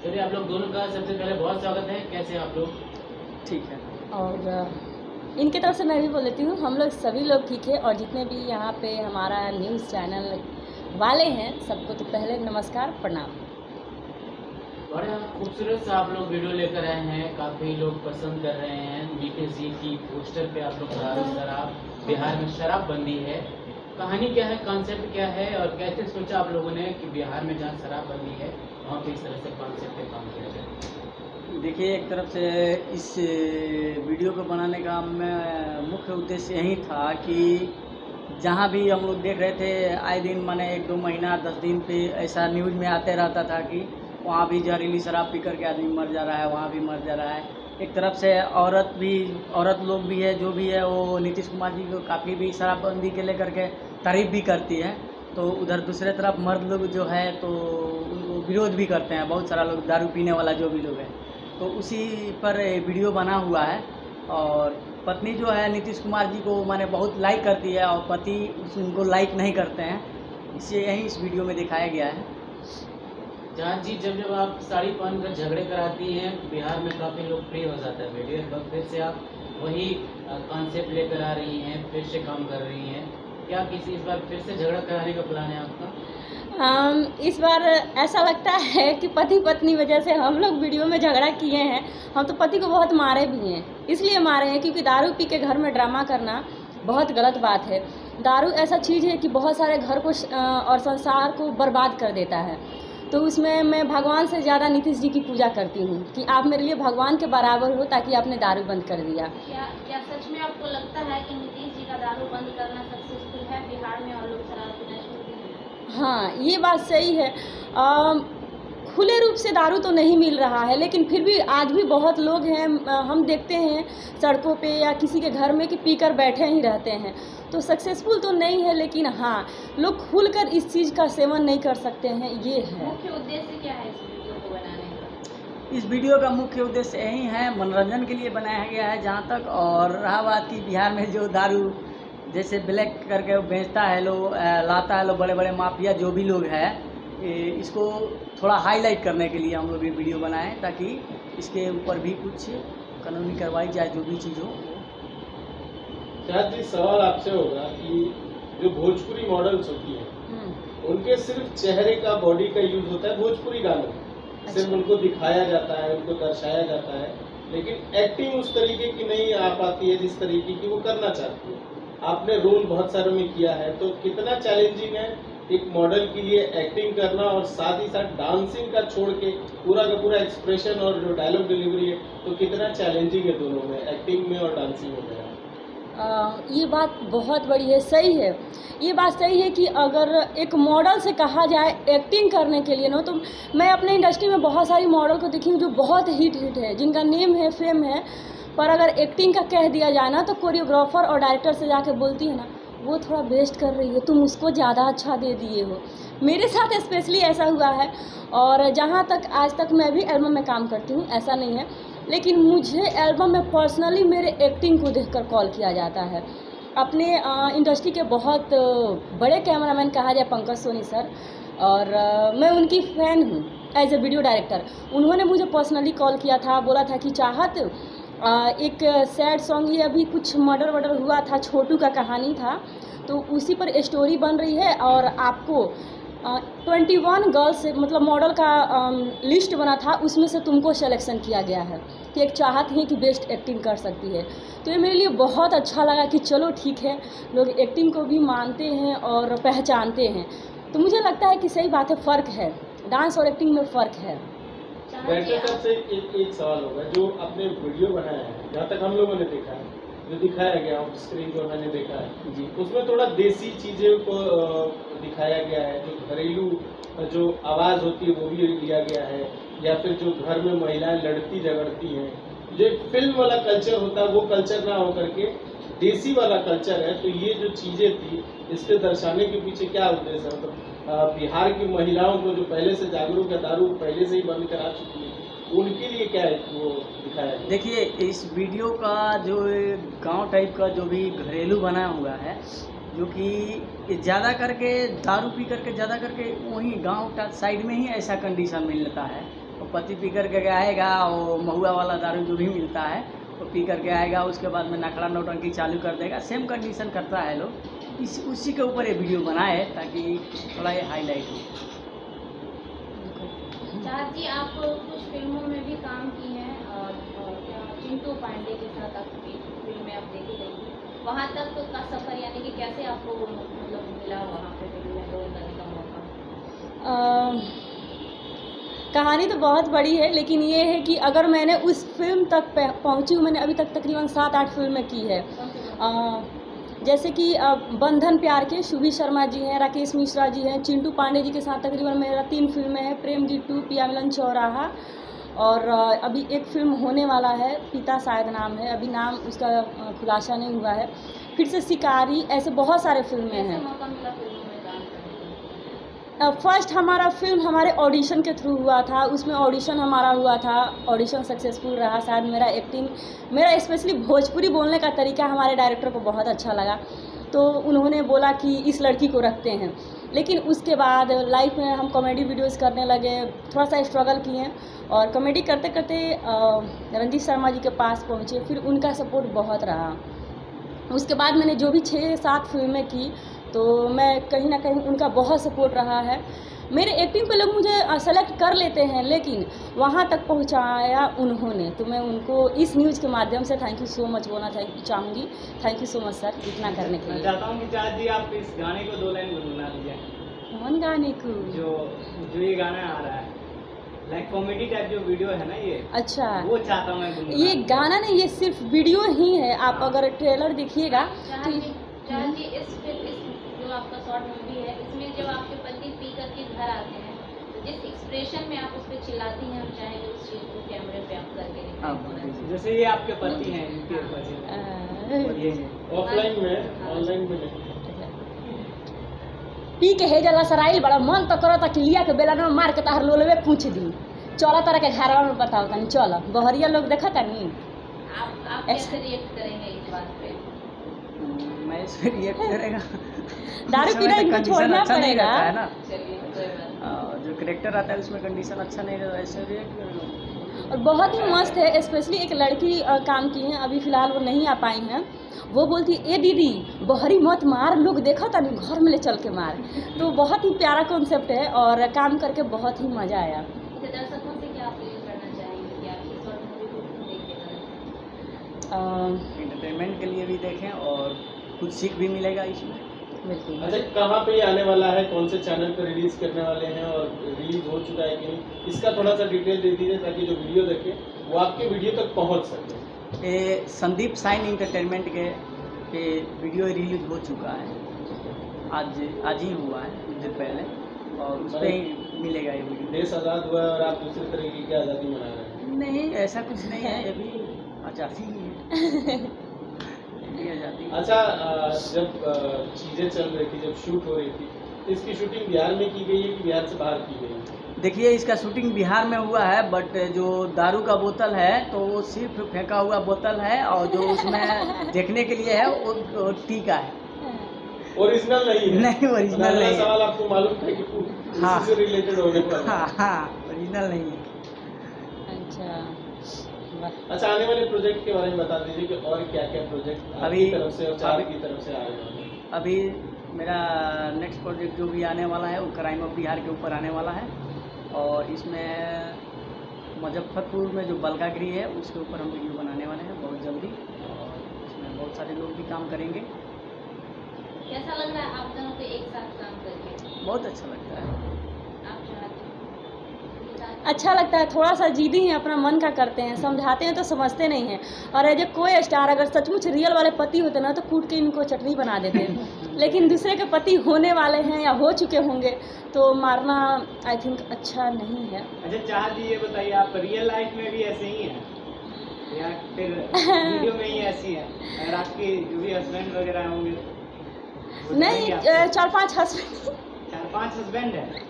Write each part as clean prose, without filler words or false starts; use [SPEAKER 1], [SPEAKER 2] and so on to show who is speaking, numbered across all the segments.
[SPEAKER 1] चलिए, आप लोग दोनों का सबसे पहले बहुत स्वागत है। कैसे हैं आप लोग?
[SPEAKER 2] ठीक है।
[SPEAKER 3] और इनके तरफ से मैं भी बोल देती हूँ, हम लोग सभी लोग ठीक है। और जितने भी यहाँ पे हमारा न्यूज़ चैनल वाले हैं सबको तो पहले नमस्कार, प्रणाम।
[SPEAKER 1] बड़ा खूबसूरत सा आप लोग वीडियो लेकर आए हैं, काफ़ी लोग पसंद कर रहे हैं। नीतीश जी की पोस्टर पे आप लोग दारू शराब, बिहार में शराबबंदी है। कहानी क्या है, कॉन्सेप्ट क्या है और कैसे सोचा आप लोगों ने कि बिहार में जहाँ शराबबंदी है वहाँ पे इस तरह से कॉन्सेप्ट पे काम किया जाए?
[SPEAKER 2] देखिए, एक तरफ से इस वीडियो को बनाने का मुख्य उद्देश्य यही था कि जहाँ भी हम लोग देख रहे थे आए दिन, माने 1-2 महीना 10 दिन पे ऐसा न्यूज़ में आते रहता था कि वहाँ भी जहरीली शराब पी करके आदमी मर जा रहा है, वहाँ भी मर जा रहा है। एक तरफ से औरत लोग भी है, जो भी है वो नीतीश कुमार जी को काफ़ी भी शराबबंदी के लेकर के तारीफ भी करती है। तो उधर दूसरे तरफ मर्द लोग जो है तो उनको विरोध भी करते हैं, बहुत सारा लोग दारू पीने वाला जो भी लोग है। तो उसी पर वीडियो बना हुआ है। और पत्नी जो है नीतीश कुमार जी को माने बहुत लाइक करती है और पति उनको लाइक नहीं करते हैं, इसे यही इस वीडियो में दिखाया गया है।
[SPEAKER 1] जहाँ जी, जब आप साड़ी पहनकर झगड़े कराती हैं, बिहार में काफ़ी लोकप्रिय हो जाता है वीडियो। इस वक्त फिर से आप वही कॉन्सेप्ट लेकर आ रही हैं, फिर से काम कर रही हैं। क्या किसी इस बार फिर से झगड़ा कराने का प्लान है आपका?
[SPEAKER 3] इस बार ऐसा लगता है कि पति पत्नी वजह से हम लोग वीडियो में झगड़ा किए हैं। हम तो पति को बहुत मारे भी हैं, इसलिए मारे हैं क्योंकि दारू पी के घर में ड्रामा करना बहुत गलत बात है। दारू ऐसा चीज़ है कि बहुत सारे घर को और संसार को बर्बाद कर देता है। तो उसमें मैं भगवान से ज़्यादा नीतीश जी की पूजा करती हूँ कि आप मेरे लिए भगवान के बराबर हो, ताकि आपने दारू बंद कर दिया।
[SPEAKER 4] क्या सच में आपको लगता है कि नीतीश जी का दारू बंद करना सक्सेसफुल है बिहार में और लोग शराब पीना शुरू कर दिए?
[SPEAKER 3] हाँ, ये बात सही है। खुले रूप से दारू तो नहीं मिल रहा है, लेकिन फिर भी आज भी बहुत लोग हैं, हम देखते हैं सड़कों पे या किसी के घर में कि पीकर बैठे ही रहते हैं। तो सक्सेसफुल तो नहीं है, लेकिन हाँ, लोग खुलकर इस चीज़ का सेवन नहीं कर सकते हैं, ये है।
[SPEAKER 4] मुख्य उद्देश्य क्या है इस वीडियो को बनाने का?
[SPEAKER 2] इस वीडियो का मुख्य उद्देश्य यही है, मनोरंजन के लिए बनाया गया है जहाँ तक। और रहा बात कि बिहार में जो दारू जैसे ब्लैक करके बेचता है लोग, लाता है लोग, बड़े बड़े माफिया जो भी लोग हैं, इसको थोड़ा हाईलाइट करने के लिए हम लोग ये वीडियो बनाए, ताकि इसके ऊपर भी कुछ कानूनी कार्रवाई जाए, जो भी चीज़ हो।
[SPEAKER 5] शायद जी, सवाल आपसे होगा कि जो भोजपुरी मॉडल्स होती हैं उनके सिर्फ चेहरे का, बॉडी का यूज होता है भोजपुरी गानों में। सिर्फ उनको दिखाया जाता है, उनको दर्शाया जाता है, लेकिन एक्टिंग उस तरीके की नहीं आ पाती है जिस तरीके की वो करना चाहती है। आपने रोल बहुत सारे में किया है, तो कितना चैलेंजिंग है एक मॉडल के लिए एक्टिंग करना, और साथ ही साथ डांसिंग का छोड़ के पूरा का पूरा एक्सप्रेशन और जो डायलॉग डिलीवरी है, तो कितना चैलेंजिंग है दोनों में, एक्टिंग में और डांसिंग वगैरह?
[SPEAKER 3] ये बात बहुत बड़ी है, सही है। ये बात सही है कि अगर एक मॉडल से कहा जाए एक्टिंग करने के लिए ना, तो मैं अपने इंडस्ट्री में बहुत सारी मॉडल को देखी हूँ जो बहुत हिट है, जिनका नेम है, फेम है। पर अगर एक्टिंग का कह दिया जाए ना, तो कोरियोग्राफर और डायरेक्टर से जाके बोलती है ना, वो थोड़ा बेस्ट कर रही है, तुम उसको ज़्यादा अच्छा दे दिए हो। मेरे साथ स्पेशली ऐसा हुआ है। और जहाँ तक आज तक मैं भी एल्बम में काम करती हूँ, ऐसा नहीं है, लेकिन मुझे एल्बम में पर्सनली मेरे एक्टिंग को देखकर कॉल किया जाता है। अपने इंडस्ट्री के बहुत बड़े कैमरामैन कहा जाए, पंकज सोनी सर, और मैं उनकी फ़ैन हूँ एज ए वीडियो डायरेक्टर। उन्होंने मुझे पर्सनली कॉल किया था, बोला था कि चाहत, एक सैड सॉन्ग, ये अभी कुछ मर्डर वर्डर हुआ था, छोटू का कहानी था, तो उसी पर स्टोरी बन रही है, और आपको 21 गर्ल्स, मतलब मॉडल का लिस्ट बना था, उसमें से तुमको सिलेक्शन किया गया है कि एक चाहत है कि बेस्ट एक्टिंग कर सकती है। तो ये मेरे लिए बहुत अच्छा लगा कि चलो ठीक है, लोग एक्टिंग को भी मानते हैं और पहचानते हैं। तो मुझे लगता है कि सही बात है, फ़र्क है, डांस और एक्टिंग में फ़र्क है।
[SPEAKER 5] डायरेक्टर साहब से एक सवाल होगा, जो आपने वीडियो बनाया है, जहाँ तक हम लोगों ने देखा है, जो दिखाया गया ऑफ स्क्रीन जो मैंने देखा है जी, उसमें थोड़ा देसी चीज़ों को दिखाया गया है, जो घरेलू जो आवाज़ होती है वो भी लिया गया है, या फिर जो घर में महिलाएं लड़ती झगड़ती हैं, जो एक फिल्म वाला कल्चर होता है वो कल्चर ना होकर के देसी वाला कल्चर है। तो ये जो चीज़ें थी, इसके दर्शाने के पीछे क्या उद्देश्य है? मतलब बिहार की महिलाओं को जो पहले से जागरूक है, दारू पहले से ही बंद करा चुकी है, उनके लिए क्या है वो दिखाया गया?
[SPEAKER 2] देखिए, इस वीडियो का जो गांव टाइप का जो भी घरेलू बना हुआ है, जो कि ज़्यादा करके दारू पी करके ज़्यादा करके वहीं गांव साइड में ही ऐसा कंडीशन मिलता है। वो पति पी कर के आएगा, वो महुआ वाला दारू जो भी मिलता है वो पी कर के आएगा, उसके बाद में नखड़ा नौटंकी चालू कर देगा। सेम कंडीशन करता है लोग, उसी के ऊपर ये वीडियो बनाए है ताकि थोड़ा ये हाईलाइट हो।
[SPEAKER 4] चाहत जी, आप कुछ फिल्मों में भी काम की हैं और क्या चिंटू पांडे के साथ आपकी फिल्में आप देखी गई, वहाँ तक का सफ़र यानी कि कैसे आपको मतलब मिला वहाँ पे फिल्म में रोल करने का मौका?
[SPEAKER 3] कहानी तो बहुत बड़ी है, लेकिन ये है कि अगर मैंने उस फिल्म तक पहुंची हूँ, मैंने अभी तक तकरीबन 7-8 फिल्में की है। जैसे कि बंधन प्यार के शुभी शर्मा जी हैं, राकेश मिश्रा जी हैं, चिंटू पांडे जी के साथ तकरीबन मेरा 3 फिल्में हैं, प्रेम गीत 2, पिया मिलन चौराहा, और अभी एक फिल्म होने वाला है, पिता शायद नाम है, अभी नाम उसका खुलासा नहीं हुआ है, फिर से शिकारी, ऐसे बहुत सारे फिल्में हैं।
[SPEAKER 4] मौका मिला फिल्मों में काम करने का?
[SPEAKER 3] फर्स्ट हमारा फिल्म हमारे ऑडिशन के थ्रू हुआ था, उसमें ऑडिशन हमारा हुआ था, ऑडिशन सक्सेसफुल रहा। शायद मेरा स्पेशली भोजपुरी बोलने का तरीका हमारे डायरेक्टर को बहुत अच्छा लगा, तो उन्होंने बोला कि इस लड़की को रखते हैं। लेकिन उसके बाद लाइफ में हम कॉमेडी वीडियोस करने लगे, थोड़ा सा स्ट्रगल किए और कॉमेडी करते करते रंजीत शर्मा जी के पास पहुँचे, फिर उनका सपोर्ट बहुत रहा। उसके बाद मैंने जो भी 6-7 फिल्में की, तो मैं कहीं ना कहीं उनका बहुत सपोर्ट रहा है। मेरे एक्टिंग पे लोग मुझे सेलेक्ट कर लेते हैं, लेकिन वहाँ तक पहुँचाया उन्होंने, तो मैं उनको इस न्यूज़ के माध्यम से थैंक यू सो मच बोलना चाहूँगी। Thank you so much sir, इतना करने के लिए।
[SPEAKER 2] चाहता हूँ कि चाहत जी आप इस गाने को 2 लाइन गुनगुना दीजिए।
[SPEAKER 3] कौन गाने को?
[SPEAKER 2] जो ये गाना आ रहा है, लाइक कॉमेडी टाइप जो वीडियो है ना ये,
[SPEAKER 3] अच्छा,
[SPEAKER 2] वो चाहता हूँ मैं।
[SPEAKER 3] ये गाना नहीं, ये सिर्फ वीडियो ही है। आप अगर ट्रेलर देखिएगा तो
[SPEAKER 4] चाहत जी, इस जो आपका शॉर्ट मूवी है, इसमें जब आपके पति पी करके घर आते हैं, तो जिस एक्सप्रेशन में आप उस पर चिल्लाती हैं, हम चाहेंगे उस चीज़ को कैमरे पे आप करके दिखाएं।
[SPEAKER 2] जैसे ये आपके पति हैं, इनके
[SPEAKER 5] ऑफलाइन में, ऑनलाइन में नहीं।
[SPEAKER 3] पी के हे जला सराइल बड़ा मन तो करो कि लिया के बेला में मार के तहर लोलवे पूछ दी, चलो तरह के घरवा में बताओ तनी, चलो बहरिया लोग देखा तनी।
[SPEAKER 4] आप कैसे रिएक्ट करेंगे इस बात पे?
[SPEAKER 2] मैं इस पे रिएक्ट करेगा,
[SPEAKER 3] दारू पीना इनको छोड़ना
[SPEAKER 2] अच्छा नहीं
[SPEAKER 3] पड़ेगा
[SPEAKER 2] रहता है ना,
[SPEAKER 4] चलिए, कोई बात नहीं।
[SPEAKER 2] जो करेक्टर आता है उसमें कंडीशन अच्छा नहीं रहता, ऐसे रिएक्ट करेगा।
[SPEAKER 3] और बहुत ही मस्त है। स्पेशली एक लड़की काम की है, अभी फ़िलहाल वो नहीं आ पाई हैं। वो बोलती ए दीदी बहरी मत मार, लोग देखा था नहीं, घर में ले चल के मार। तो बहुत ही प्यारा कॉन्सेप्ट है और काम करके बहुत ही मज़ा आया।
[SPEAKER 4] दर्शकों से क्या अपील करना चाहेंगे कि आप इस शॉर्ट मूवी को देखिएगा?
[SPEAKER 2] एंटरटेनमेंट के लिए भी देखें और कुछ सीख भी मिलेगा इसमें।
[SPEAKER 3] बिल्कुल।
[SPEAKER 5] अच्छा, कहाँ पे ये आने वाला है, कौन से चैनल पे रिलीज करने वाले हैं और रिलीज हो चुका है कि नहीं, इसका थोड़ा सा डिटेल दे दीजिए ताकि जो वीडियो देखे वो आपके वीडियो तक पहुंच सके।
[SPEAKER 2] ये संदीप साइन इंटरटेनमेंट के वीडियो रिलीज हो चुका है, आज ही हुआ है कुछ दिन पहले, और उस पर ही मिलेगा ये वीडियो।
[SPEAKER 5] देश आज़ाद हुआ है और आप दूसरे तरीके की आज़ादी मना रहे हैं?
[SPEAKER 2] नहीं, ऐसा कुछ नहीं है, ये भी आज़ादी ही है।
[SPEAKER 5] अच्छा, जब चीज़ें चल रही थी, जब शूट हो रही थी, तो इसकी शूटिंग बिहार में की गई है कि बिहार से बाहर की गई है?
[SPEAKER 2] देखिए, इसका शूटिंग बिहार में हुआ है, बट जो दारू का बोतल है तो वो सिर्फ फेंका हुआ बोतल है, और जो उसमें देखने के लिए है वो टीका है,
[SPEAKER 5] ओरिजिनल नहीं है।
[SPEAKER 2] नहीं, ओरिजिनल नहीं है।
[SPEAKER 5] सवाल आपको मालूम था कि
[SPEAKER 2] हाँ,
[SPEAKER 5] उसी से रिलेटेड होने वाला है।
[SPEAKER 2] हाँ, ओरिजिनल नहीं है।
[SPEAKER 5] अच्छा, आने वाले प्रोजेक्ट के बारे में बता दीजिए कि और क्या क्या प्रोजेक्ट आपकी तरफ से और चार की तरफ से आ रहे हैं?
[SPEAKER 2] अभी मेरा नेक्स्ट प्रोजेक्ट जो भी आने वाला है वो क्राइम ऑफ बिहार के ऊपर आने वाला है, और इसमें मुजफ्फरपुर में जो बलगागिरी है उसके ऊपर हम वीडियो बनाने वाले हैं बहुत जल्दी, और इसमें बहुत सारे लोग भी काम करेंगे।
[SPEAKER 4] कैसा लग रहा है आप दोनों को एक साथ काम करके?
[SPEAKER 2] बहुत अच्छा लगता है।
[SPEAKER 4] आप चाहते हैं?
[SPEAKER 3] अच्छा लगता है, थोड़ा सा जिद्दी हैं, अपना मन का करते हैं, समझाते हैं तो समझते नहीं हैं। और एज ए कोई स्टार अगर सचमुच रियल वाले पति होते ना तो कूट के इनको चटनी बना देते लेकिन दूसरे के पति होने वाले हैं या हो चुके होंगे तो मारना आई थिंक अच्छा नहीं है।
[SPEAKER 2] अच्छा, चाहत जी ये बताइए, आप रियल लाइफ में भी ऐसे ही हैं या फिर वीडियो में ही ऐसी हैं? अगर आपके जो भी हस्बैंड वगैरह होंगे?
[SPEAKER 3] नहीं, 4-5 हस्बैंड
[SPEAKER 2] 4-5 हस्बैंड है।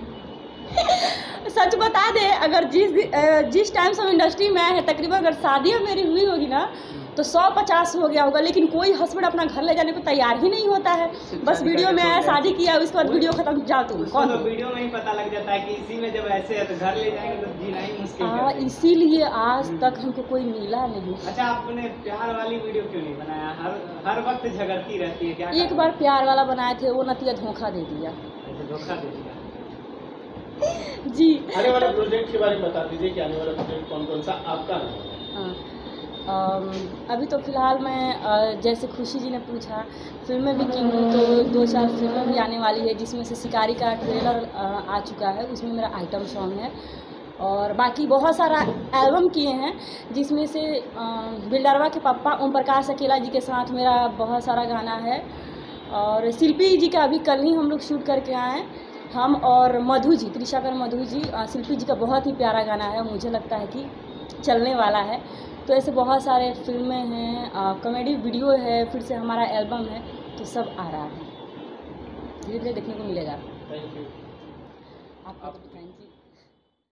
[SPEAKER 3] सच बता दे, अगर जिस टाइम से हम इंडस्ट्री में आए हैं, तकरीबन अगर शादियाँ मेरी हुई होगी ना तो 150 हो गया होगा, लेकिन कोई हस्बैंड अपना घर ले जाने को तैयार ही नहीं होता है। बस वीडियो में आया, शादी किया, उसके बाद वीडियो खत्म, जाओ तुम कौन हो?
[SPEAKER 2] वीडियो में ही पता लग जाता है कि इसी में जब ऐसे है तो घर ले जाएंगे तो जीना ही मुश्किल कर देंगे।
[SPEAKER 3] इसीलिए आज तक हमको कोई मिला नहीं।
[SPEAKER 2] अच्छा, आपने प्यार वाली वीडियो क्यों नहीं बनाया? हर वक्त झगड़ती रहती है, क्या
[SPEAKER 3] एक बार प्यार वाला बनाए थे, वो नतिया धोखा दे दिया।
[SPEAKER 2] धोखा दे दिया
[SPEAKER 3] जी।
[SPEAKER 5] आने वाले प्रोजेक्ट के बारे में बता दीजिए कि आने वाला प्रोजेक्ट कौन कौन सा आपका है?
[SPEAKER 3] अभी तो फ़िलहाल मैं जैसे खुशी जी ने पूछा, फिल्में भी की हूँ, तो 2-4 फिल्में भी आने वाली है, जिसमें से शिकारी का ट्रेलर आ चुका है, उसमें मेरा आइटम सॉन्ग है। और बाकी बहुत सारा एल्बम किए हैं, जिसमें से बिल्डरवा के पापा ओम प्रकाश अकेला जी के साथ मेरा बहुत सारा गाना है। और शिल्पी जी का अभी कल ही हम लोग शूट करके आए हैं, हम और मधु जी, त्रिशाकर मधु जी। शिल्पी जी का बहुत ही प्यारा गाना है, मुझे लगता है कि चलने वाला है। तो ऐसे बहुत सारे फिल्में हैं, कॉमेडी वीडियो है, फिर से हमारा एल्बम है, तो सब आ रहा है, धीरे धीरे देखने को मिलेगा।
[SPEAKER 5] Thank you.
[SPEAKER 3] आपको